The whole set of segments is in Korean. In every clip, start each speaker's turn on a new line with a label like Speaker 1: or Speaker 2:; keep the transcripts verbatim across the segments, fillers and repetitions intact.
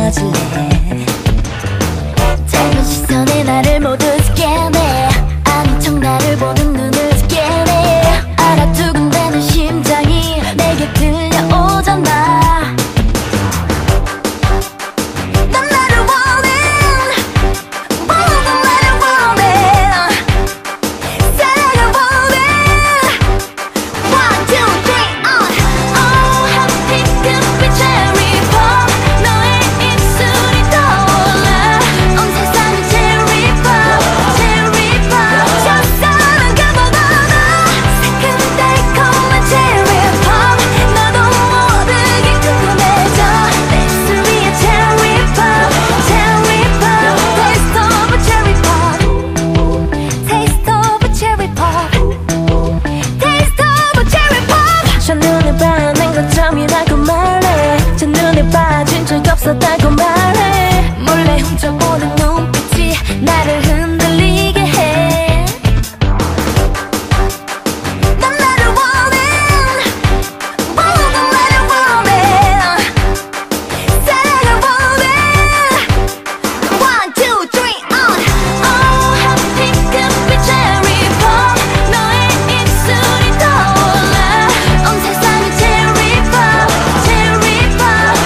Speaker 1: 꺼질래. 짧은 시선에 나를 모두 스캔해. 아닌 척 나를 보는 눈을 스캔해. 알아두근대는 심장이 내게 들려오잖아. 없었다고 말해. 몰래 훔쳐보는 눈빛이 나를 흔들리게 해. 난 나를 원해. Oh, 난 나를 원해. 사랑을 원해. One, two, three, on. Oh, 하필 빛 cherry pop. 너의 입술이 떠올라. 온 세상은 cherry pop, cherry pop.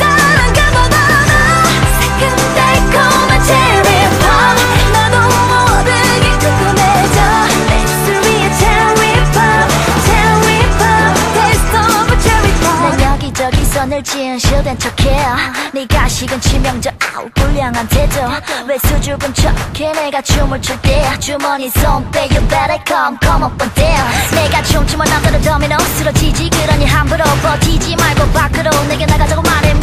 Speaker 1: 선을 진실된 척해. 네가 식은 치명적 아우 불량한 태도. 왜 수줍은 척해. 내가 춤을 출 때 주머니 손빼 You better come come up on dance. 내가 춤추면 남자들 도미노 쓰러지지. 그러니 함부로 버티지 말고 밖으로 내게 나가자고 말해.